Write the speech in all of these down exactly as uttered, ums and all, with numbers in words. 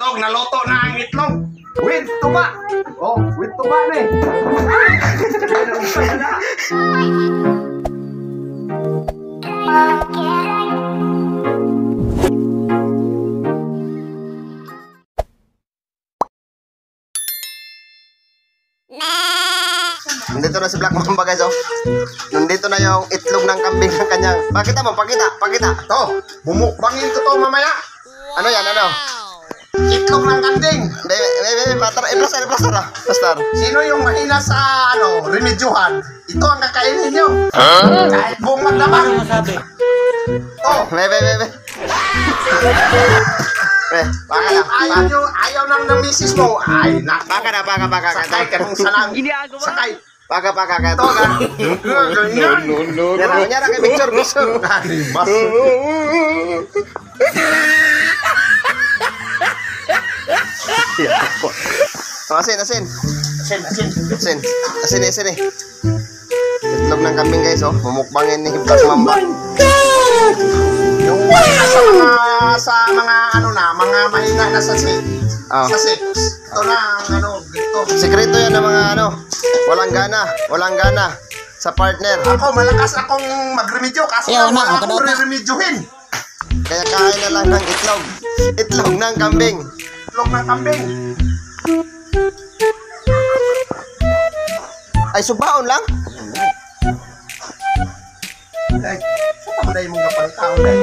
Itlog, naluto na ang itlog. With tuba. Oh, with tuba na eh. Nandito na si Black Mamba guys, oh. Nandito na yung itlog ng kambing ng kanyang. Pakita mo, pakita, pakita. To, bumukbangin ko to mamaya. Ano yan, ano? Itlog ng kambing. Baby, baby, patar, eh, plaster, plaster, ah. Plaster. Sino yung mahina sa, ano, remedyohan? Ito ang kakainin nyo. Huh? Kahit buong magdamang. Oh, Baby, baby. Eh, baka na, ayaw nyo, ayaw nang ng misis mo. Ay, nak. baka na, baka, baka, Sakay ka nung sanang. Sakay. baka, baka, baka, Ito ka. Ganyan. Nyara, nyara kay picture, picture. Ay, mas. Oh, asin, asin. Asin, asin. Asin, asin, asin eh. Itlog ng kambing guys, oh. Mumukbangin ni Black Mamba. Yung mahina sa mga, sa mga, ano na, mga mahina na sa sex. Oh. Sa sex. Ito na, ang ano, dito. Sekreto yan ng mga ano, walang gana, walang gana sa partner. Ako, malakas akong magremedyo kasi Ayaw na, wala ako akong daw. re-remedyohin. Kaya kain na lang ng itlog. Itlog ng kambing. Itlog ng kambing. Ay, subaon lang. Ay, saan pa dahil mong kapalitaon dahil?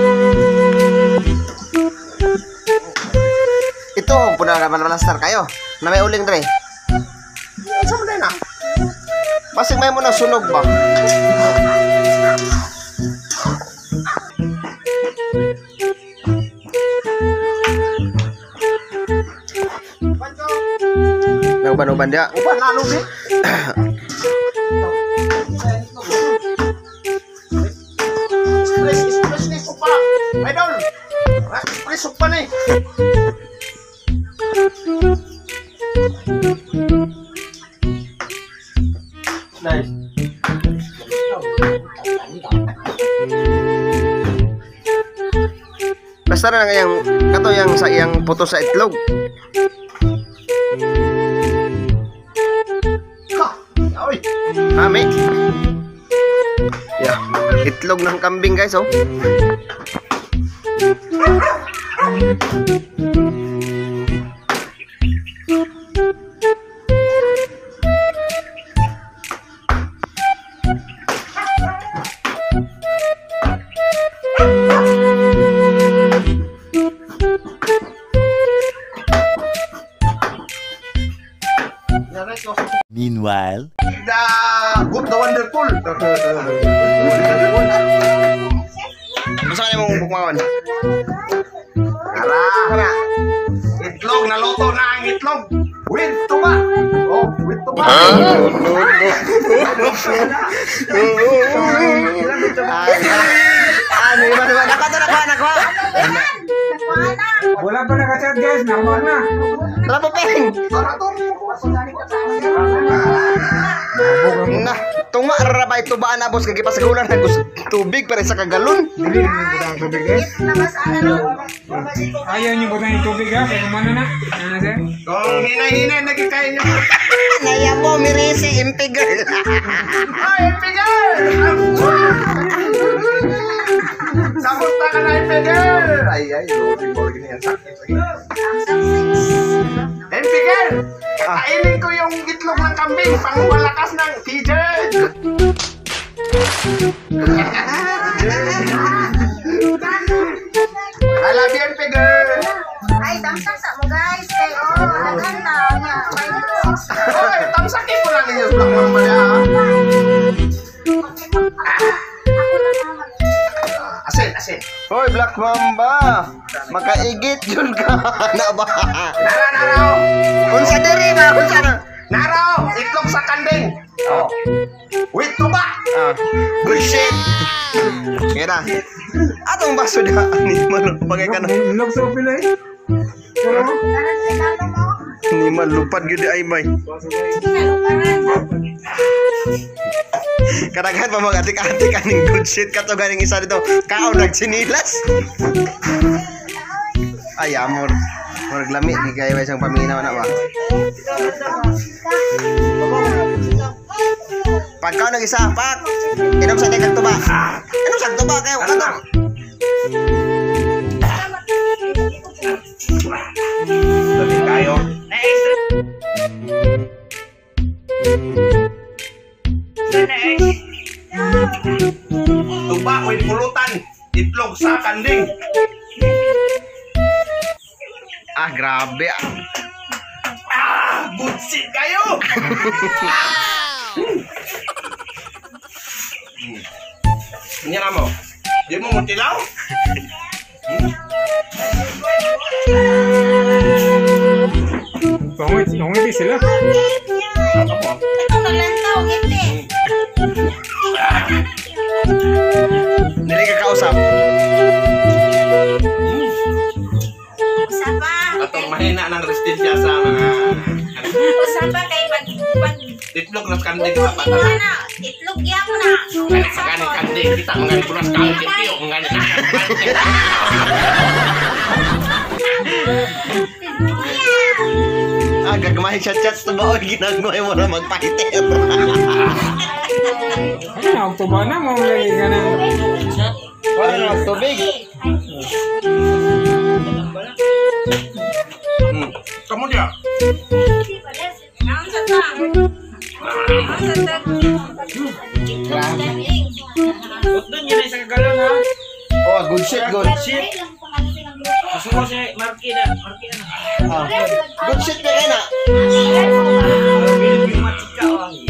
Ito, puna naman malastar kayo. Na may uling dre. Saan mo dahil na? Basig may mo ng sunog ba? Pancho, Nauban-uban dia. uban lalo di? Express, express ni sopa. Idol. Express sopa ni. Nice. Basta na lang yung kato yang sa iyang puto sa itlog. Ha, oy. Mami. Yeah, itlog ng kambing guys, oh. Meanwhile, The good, the wonderful. Gusto ka mong bukmawan? Tara. Tara. Itlog, naluto na ang itlog. With tuba. Oh, with tuba. Ano yung ano? Nakuha to, nakuha, nakuha. Wala pa nakachat guys, nakuha na. Tara po, Peng. Tara to. Nah, tunga rabay tubaan na boss kay pasagulan na gusto tubig pa rin sa kagalon. Dili rin yung butang tubig guys. Ayaw niyo butang yung tubig ha, kaya kumano na. Ano sir? Kung hinay-hinay, nagkikain niyo. Naya po mirisi impigal. Ay, Impigal! Samunta ka na, Impigal! Ay, ay, loading mo rin yan. Sakit. Impigal! Kainin ko yung itlog ng kambing pang malakas ng T J! I love you, Impigal! Ay, damsak sa mo guys. Kay oh, alagan na niya. May Oy, tamsakin mo lang ninyo sa Black Mamba niya, ha? Asin, asin. Hoy Black Mamba, makaigit yun ka na ba? Nara, naraw! Unsa diri ba? Unsa na? Naraw! Itlog sa kambing! Oh. With tuba! Ah, good shit. Kira. Atong baso dia ni man bagay ka na. Log sa pila eh. Pero, karan regalo mo. Ni man lupad gyud ay may. Kadaghan pa mag-atik-atik aning good shit kato ganing isa dito. Kao nagsinilas. Ay amor. Murag lami di kayo isang paminaw na ba. Pagkaw nag isa, pak. Inom sa tekag tuba. Inom sa tuba kayo katong. Dali kayo. Tuba, uy, pulutan. Itlog sa kanding. Ah, grabe ah. Ah, bullshit kayo. Ini mo. Di mo mo tilaw? Pangit, pangit sila. Ano mo? Ito nalantaw, hindi. Dili ka kausap. Usapa. Atong mahina ng resistensya sa mga Usapa kay pag pag itlog na kanding sa Itlog pata. na. Itlog yan mo na. Gani gani kanding kita mangani punas kanding tiyo mangani na. Ah, gagmay chat-chat sa baon ginagmay mo na magpahiter. Ano na, Oktuba na mo lagi ka na. Wala na tubig. Hmm. Kamu dia. Naon sa ta? Naon sa ta? Doon yun ay sa kagalan ha. Oh, good shit, good. Shit. Susuko si Marky na. Marky na. Ah, good shit na kaya na. Bilib yung matika o ang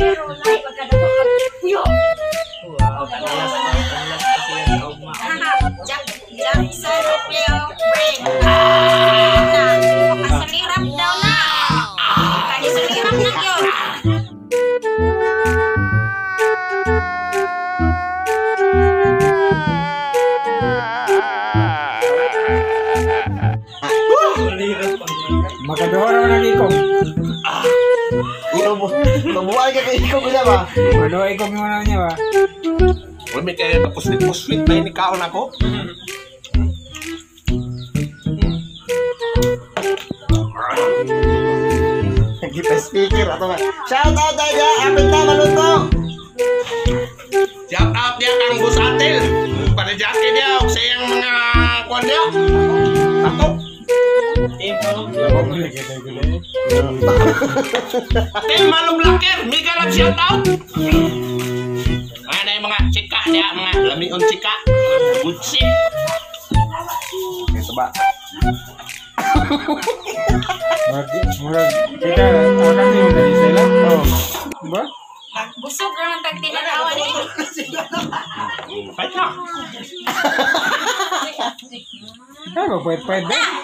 wow. Kanilas pa. Kanilas pa sila sa ugma. Jack Jackson Leo Brain. Na, makasalirap daw na. Makasalirap na yun. Makaduha naman ang ikog. Mabuhay ka kay ikaw bila ba? Maduha ikog mo na niya ba? Uy, may kaya tapos ni puswit na ini kaon ako. Kita speaker atau enggak? Shout out aja, apit na maluto. Shout out dia Kang Busatil. Pada jake dia og sayang mga kuan dia. Ako. Team Malong. Tim Malum Laker, mega lang shout out. Ada yung mga chika dia, mga lamion chika. Good shit. Oke, coba. Murag, murag, kita, akan yung dari sila. Oh, ba? Busog naman tag tinanawan eh. Fight na. Ay, ba, pwede, pwede.